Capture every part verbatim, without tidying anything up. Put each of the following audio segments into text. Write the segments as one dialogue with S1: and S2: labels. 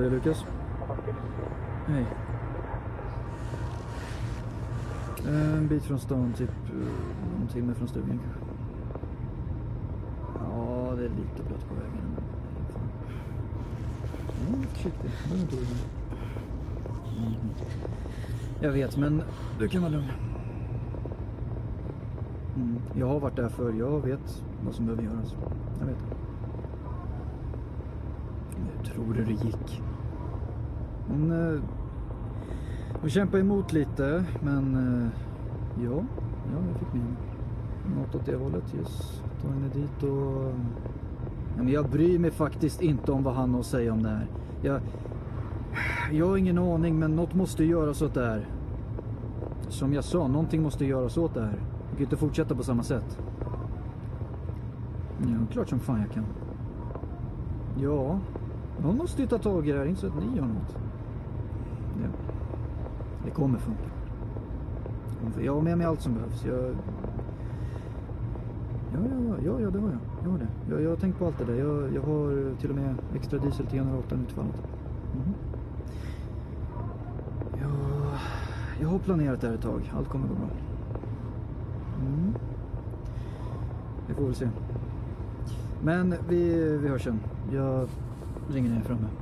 S1: det, Lukas? Hej. En bit från stan, typ en timme från stugan. Ja, det är lite blött på vägen. Mm, försiktigt. Mm. Jag vet, men du kan vara lugn. Mm. Jag har varit där för jag vet vad som behöver göras. Jag vet. Hur tror du det gick? Men, uh, vi kämpade emot lite, men uh, ja, ja, jag fick med något åt det hållet. Just ta henne dit och... Uh, men jag bryr mig faktiskt inte om vad han har att säga om det här. Jag, jag har ingen aning, men något måste göras åt det här. Som jag sa, någonting måste göras åt det här. Jag kan inte fortsätta på samma sätt. Ja, klart som fan jag kan. Ja, någon måste ju ta tag i det här, inte så att ni gör något. Ja. Det kommer funka. Jag har med mig allt som behövs. Jag... Ja, ja, ja, ja, det har jag. Jag har det. Jag, jag har tänkt på allt det där. Jag, jag har till och med extra diesel till generatorn utfallet. Mm. Ja, jag har planerat det här ett tag. Allt kommer gå bra. Mm. Vi får väl se. Men vi, vi hörs sen. Jag ringer ner framme.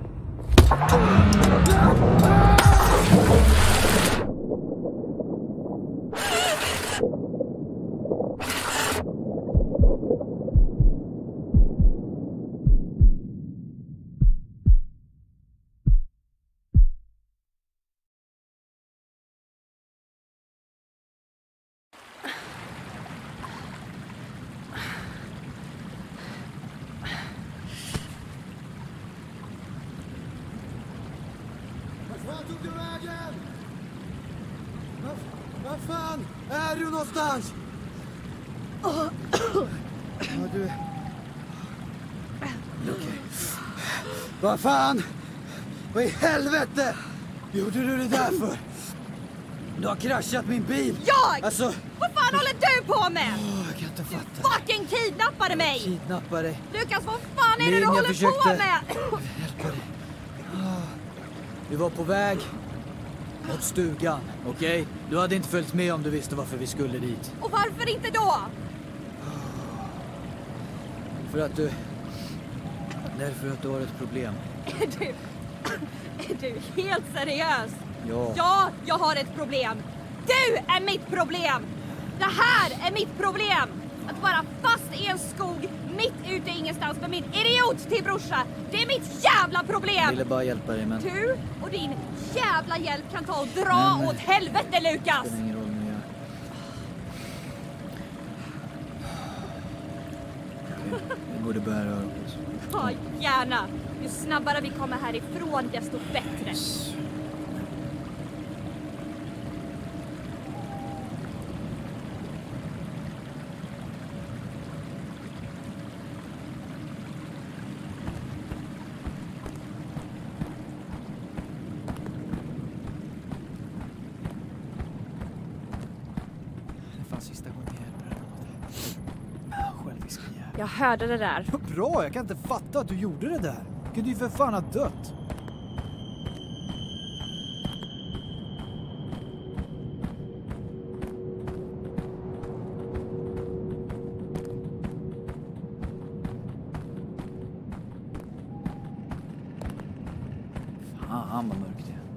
S2: Vad tog du vägen? Vad, vad fan är du någonstans? Ja, du... Okej. Vad fan? Vad i helvete gjorde du det där för? Du har kraschat min bil.
S3: Jag?
S2: Alltså...
S3: Vad fan håller du på med?
S2: Oh, jag kan inte fatta.
S3: Du fucking kidnappade mig.
S2: Kidnappade dig.
S3: Lukas, vad fan är det
S2: Min,
S3: du håller
S2: försökte...
S3: på med?
S2: Hjälpa dig. Vi var på väg mot stugan, okej? Okay? Du hade inte följt med om du visste varför vi skulle dit.
S3: Och varför inte då?
S2: För att du... Därför att du har ett problem.
S3: Är du... Är du helt seriös?
S2: Ja.
S3: Ja, jag har ett problem. Du är mitt problem. Det här är mitt problem. Att vara fast i en skog mitt ute i ingenstans med min idiot till brorsa. Det är mitt jävla problem.
S2: Jag ville bara hjälpa dig, men...
S3: Du och din jävla hjälp kan ta och dra men, åt helvete, Lukas.
S2: Det spelar ingen roll nu, jag... Okej, vi borde börja röra oss.
S3: Ja, gärna. Ju snabbare vi kommer härifrån, desto bättre. Jag hörde det där.
S2: Bra, jag kan inte fatta att du gjorde det där. Du kunde ju för fan ha dött. Fan vad mörkt det är.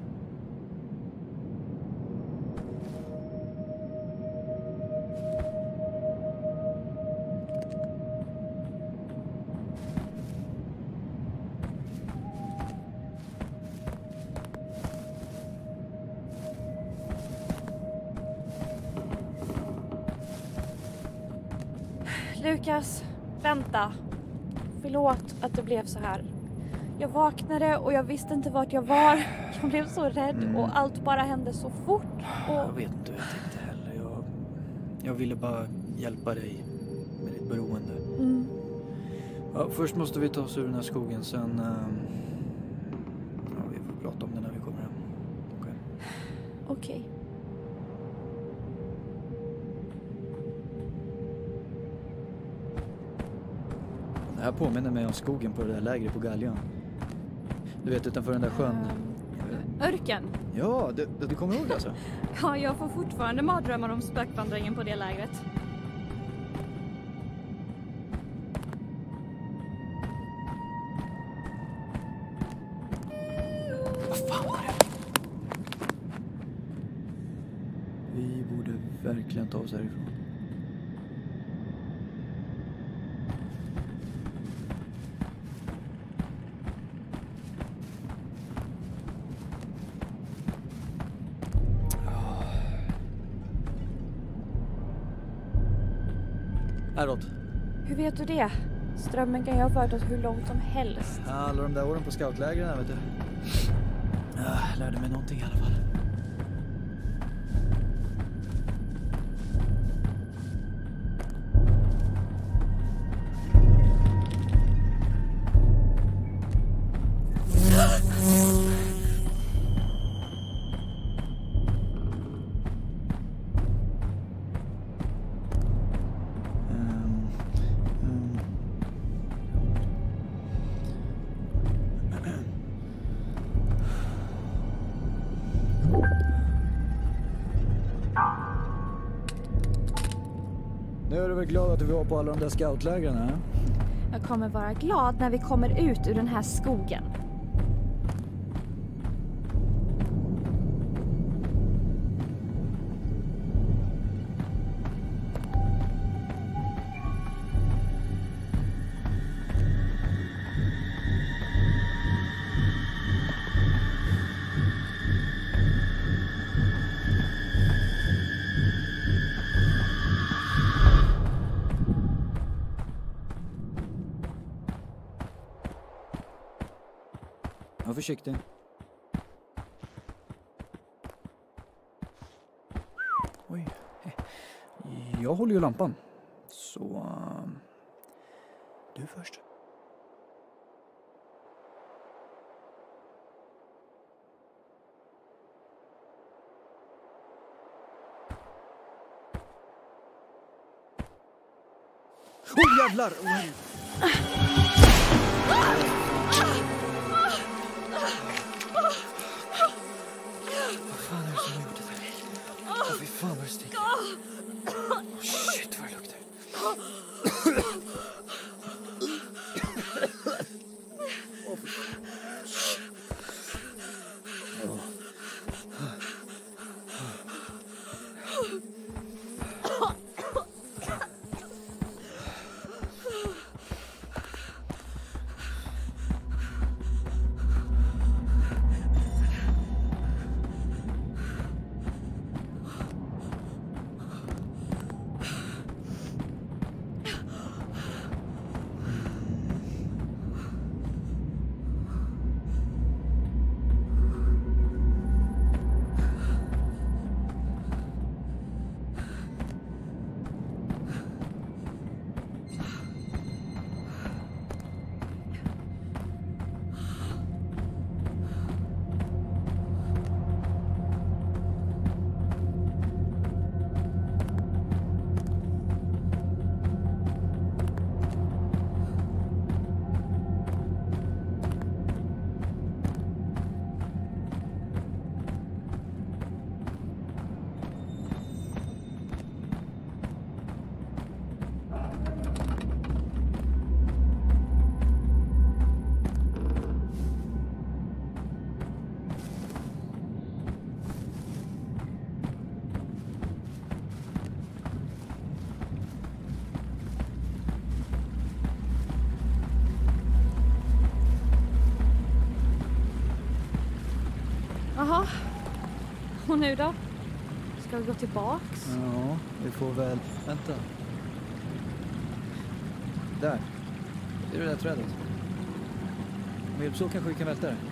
S3: Lukas, vänta. Förlåt att det blev så här. Jag vaknade och jag visste inte vart jag var. Jag blev så rädd mm. och allt bara hände så fort. Och...
S2: Jag vet inte, jag tänkte heller. Jag, jag ville bara hjälpa dig med ditt beroende.
S3: Mm.
S2: Ja, först måste vi ta oss ur den här skogen, sen... Um... Ja, vi får prata om det när vi kommer hem. Okej.
S3: Okay. Okej. Okay.
S2: Det här påminner mig om skogen på det där lägret på Galjan.
S1: Du vet, utanför den där sjön.
S3: Um, örken?
S1: Ja, du, du kommer ihåg det alltså?
S3: Ja, jag får fortfarande mardrömmar om spökvandringen på det lägret.
S1: Vad fan var det? Vi borde verkligen ta oss härifrån. Häråt.
S3: Hur vet du det? Strömmen kan ju ha fört oss hur långt som helst.
S1: Alla de där åren på scoutlägren, vet du. Jag lärde mig någonting i alla fall. Nu är du väl glad att vi var på alla de där scoutlägren, eh?
S3: Jag kommer vara glad när vi kommer ut ur den här skogen.
S1: Var försiktig. Oj. Jag håller ju lampan. Så... Du först. Åh, jävlar! Oj. Fan vad det sticker. Oh, shit vad det luktar.
S3: Jaha. Och nu då? Ska vi gå tillbaks?
S1: Ja, vi får väl... Vänta. Där. Det är det där trädet. Med hjälp så kanske vi kan välta det.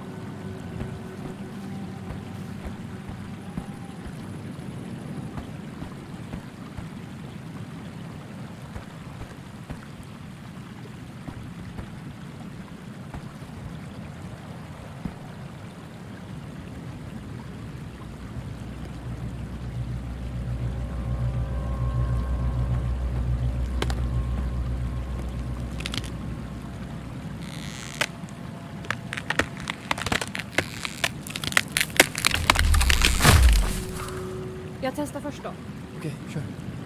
S3: Jag testar först då.
S1: Okej, kör.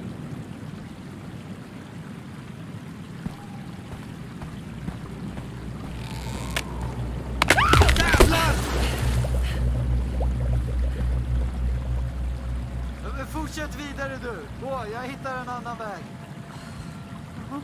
S2: Fortsätt vidare du. Gå, jag hittar en annan väg.
S3: Jaha.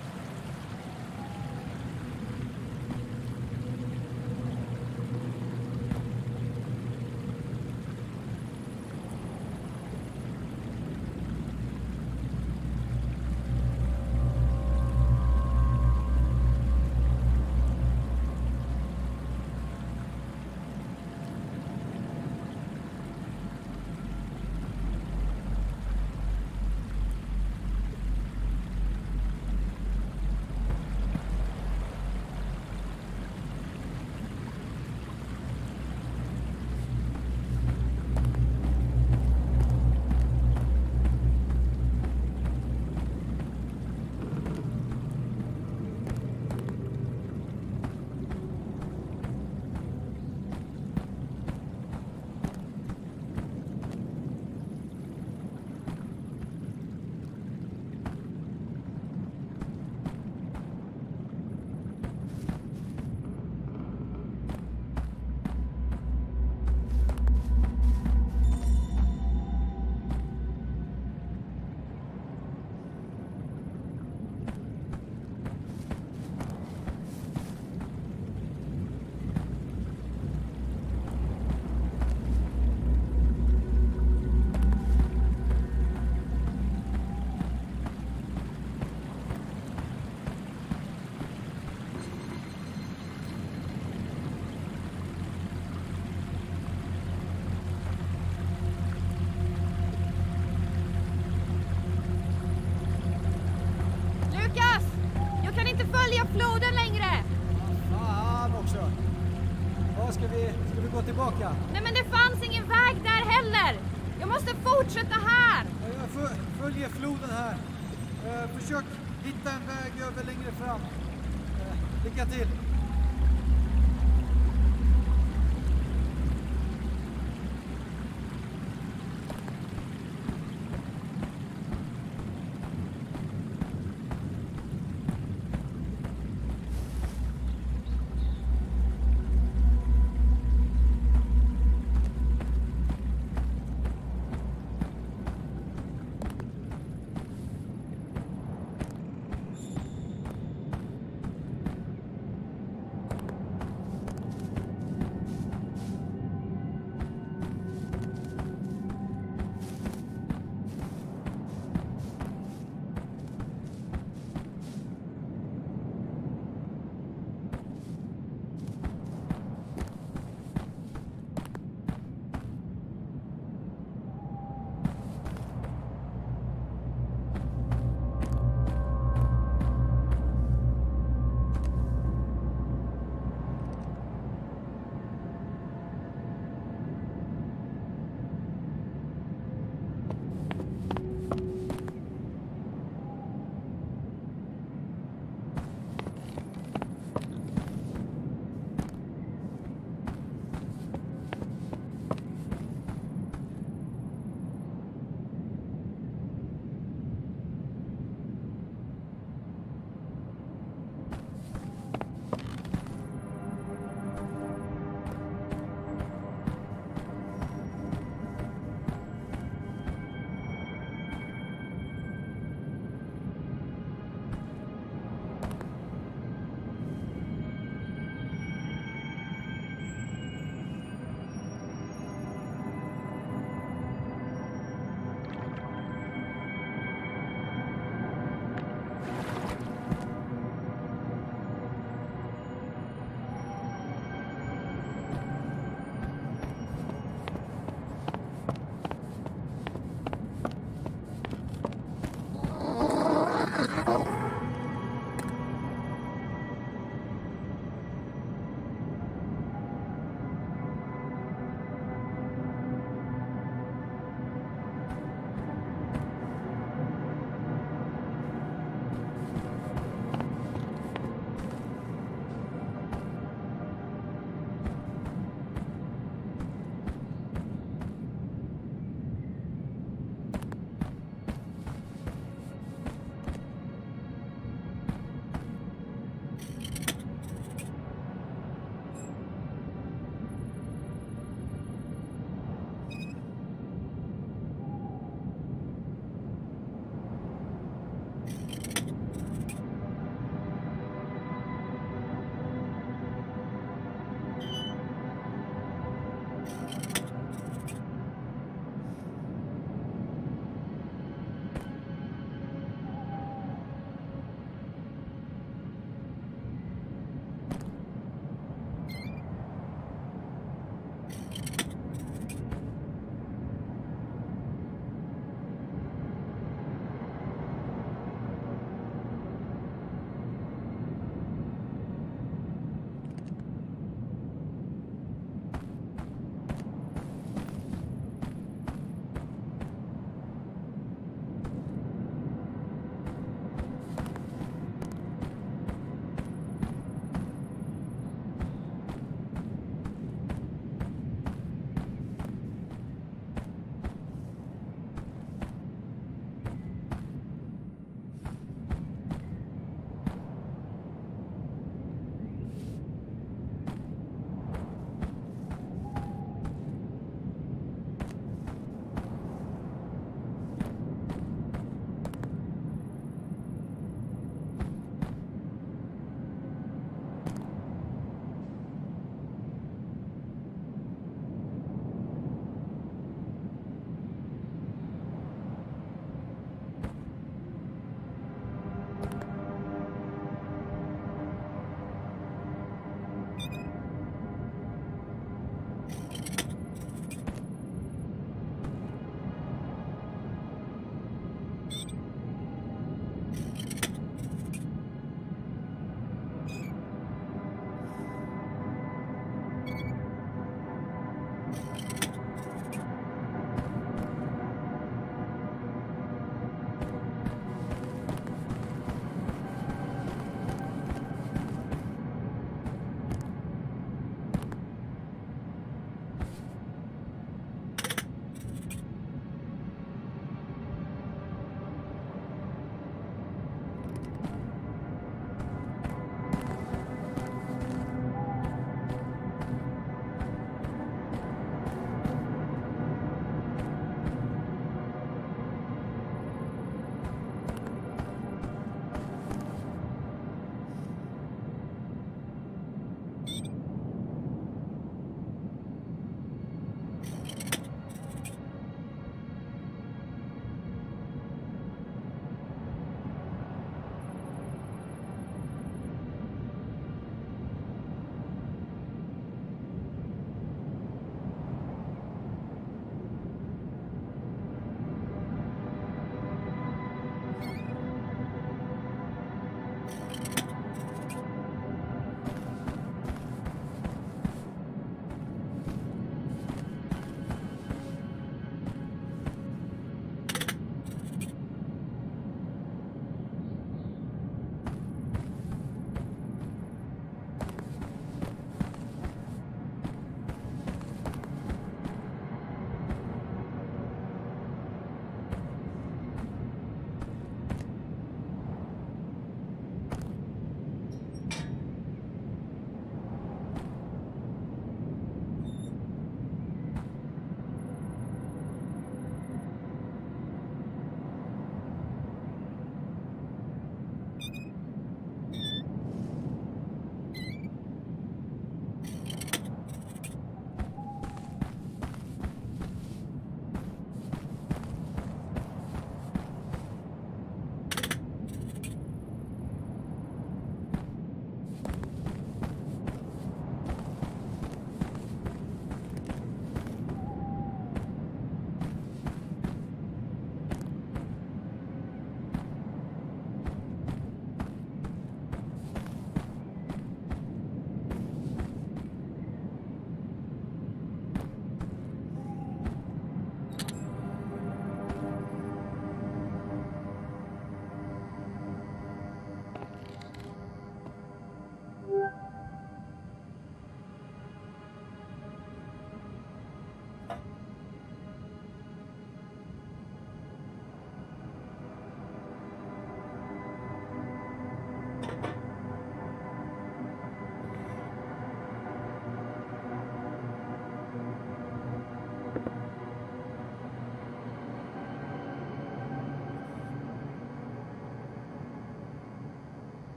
S3: Floden längre!
S2: Fan också! Vad ska vi, ska vi gå tillbaka?
S3: Nej men det fanns ingen väg där heller! Jag måste fortsätta här!
S2: Jag följer floden här. Försök hitta en väg över längre fram. Lycka till!